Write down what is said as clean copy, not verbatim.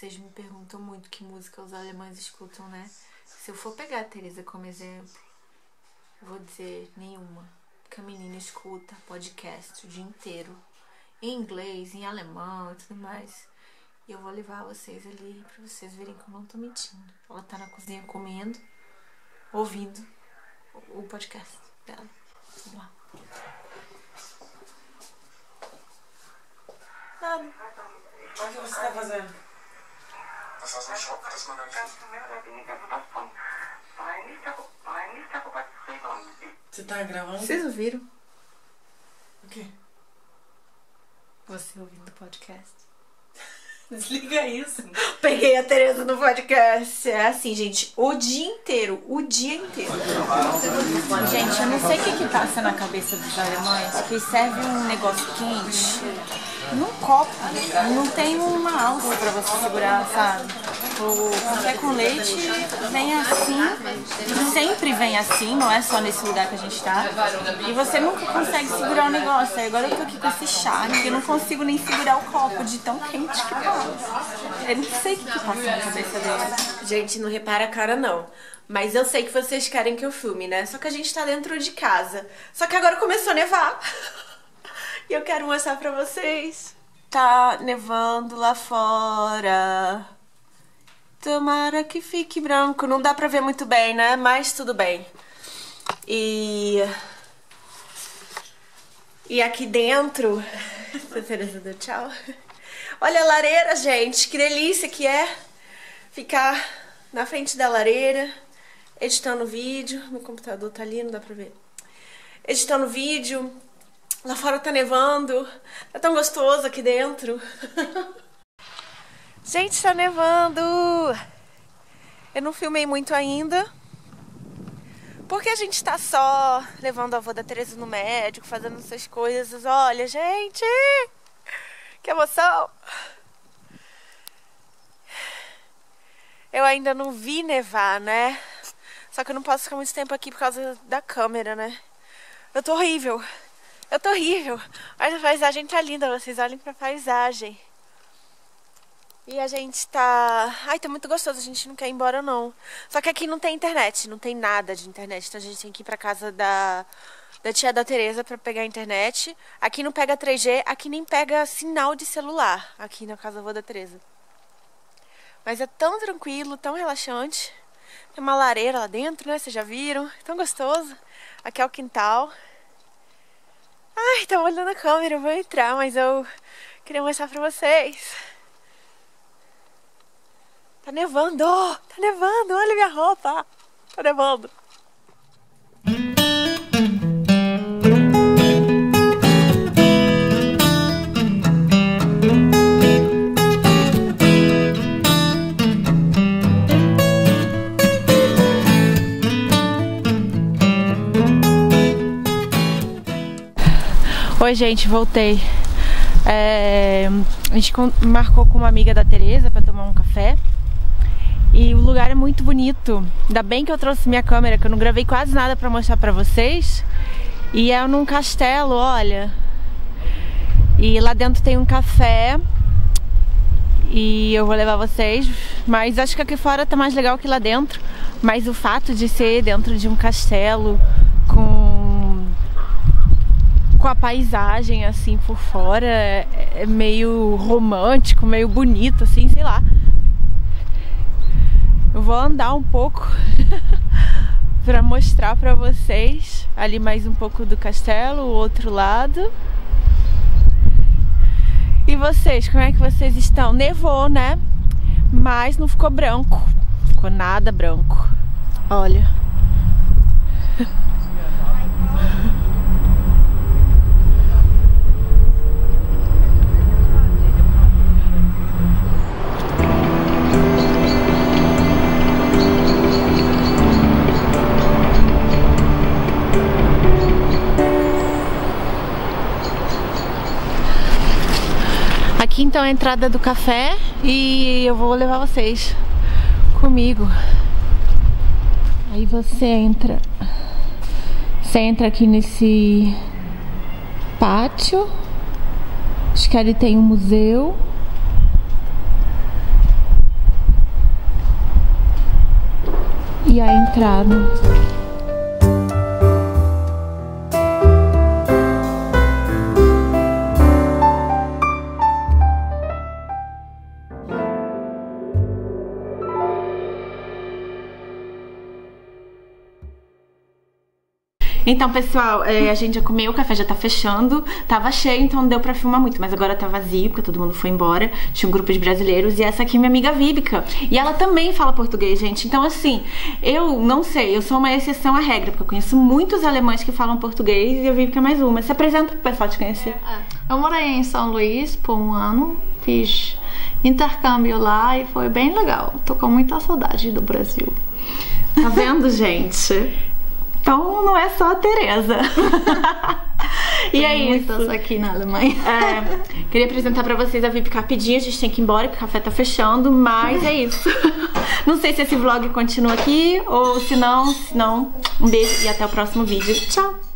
Vocês me perguntam muito que música os alemães escutam, né? Se eu for pegar a Teresa como exemplo, eu vou dizer nenhuma. Porque a menina escuta podcast o dia inteiro, em inglês, em alemão e tudo mais. E eu vou levar vocês ali pra vocês verem que eu não tô mentindo. Ela tá na cozinha comendo, ouvindo o podcast dela. Vamos lá. Nada. O que você tá fazendo? Das war so ein Schock, dass man da nicht... Você tá gravando? Vocês ouviram? O quê? Você ouvindo o podcast? Desliga isso. Peguei a Teresa no podcast. É assim, gente, o dia inteiro. O dia inteiro. Gente, eu não sei o que passa na cabeça dos alemães, que serve um negócio quente num copo. Não tem uma alça pra você segurar, sabe? O café com leite vem assim, sempre vem assim, não é só nesse lugar que a gente tá. E você nunca consegue segurar o negócio. Aí agora eu tô aqui com esse chá, que eu não consigo nem segurar o copo de tão quente que tá. Eu não sei o que passa na cabeça dele. Gente, não repara a cara não. Mas eu sei que vocês querem que eu filme, né? Só que a gente tá dentro de casa. Só que agora começou a nevar. E eu quero mostrar pra vocês. Tá nevando lá fora. Tomara que fique branco. Não dá pra ver muito bem, né? Mas tudo bem. E aqui dentro... A Teresa deu tchau. Olha a lareira, gente. Que delícia que é ficar na frente da lareira, editando vídeo. Meu computador tá ali, não dá pra ver. Editando vídeo. Lá fora tá nevando. Tá tão gostoso aqui dentro. Gente, tá nevando. Eu não filmei muito ainda, porque a gente tá só levando a avó da Teresa no médico, fazendo essas coisas. Olha, gente, que emoção. Eu ainda não vi nevar, né? Só que eu não posso ficar muito tempo aqui por causa da câmera, né? Eu tô horrível. Eu tô horrível. Mas a paisagem tá linda, vocês olhem pra paisagem. E a gente tá... Ai, tá muito gostoso, a gente não quer ir embora não. Só que aqui não tem internet, não tem nada de internet. Então a gente tem que ir pra casa da tia da Teresa pra pegar a internet. Aqui não pega 3G, aqui nem pega sinal de celular. Aqui na casa da avó da Teresa. Mas é tão tranquilo, tão relaxante. Tem uma lareira lá dentro, né? Vocês já viram? Tão gostoso. Aqui é o quintal. Ai, tá olhando a câmera, eu vou entrar, mas eu queria mostrar pra vocês. Tá nevando, olha minha roupa. Tá nevando. Oi, gente, voltei. A gente marcou com uma amiga da Teresa pra tomar um café. E o lugar é muito bonito. Ainda bem que eu trouxe minha câmera, que eu não gravei quase nada pra mostrar pra vocês. E é num castelo, olha. E lá dentro tem um café. E eu vou levar vocês. Mas acho que aqui fora tá mais legal que lá dentro. Mas o fato de ser dentro de um castelo, com a paisagem assim por fora, é meio romântico, meio bonito, assim, sei lá. Eu vou andar um pouco pra mostrar pra vocês. Ali mais um pouco do castelo, o outro lado. E vocês, como é que vocês estão? Nevou, né? Mas não ficou branco. Ficou nada branco. Olha. Aqui então é a entrada do café e eu vou levar vocês comigo. Aí você entra aqui nesse pátio. Acho que ali tem um museu. e a entrada. Então, pessoal, a gente já comeu, o café já tá fechando. Tava cheio, então não deu pra filmar muito. Mas agora tá vazio, porque todo mundo foi embora. Tinha um grupo de brasileiros. E essa aqui é minha amiga Víbica. E ela também fala português, gente. Então, assim, eu não sei. Eu sou uma exceção à regra, porque eu conheço muitos alemães que falam português. E a Víbica é mais uma. Se apresenta pro pessoal te conhecer. Eu morei em São Luís por um ano. Fiz intercâmbio lá e foi bem legal. Tô com muita saudade do Brasil. Tá vendo, gente? Então não é só a Tereza. E é isso. Muitas aqui na Alemanha. Queria apresentar pra vocês a Víbica rapidinho. A gente tem que ir embora, porque o café tá fechando. Mas é isso. Não sei se esse vlog continua aqui ou se não, um beijo e até o próximo vídeo. Tchau!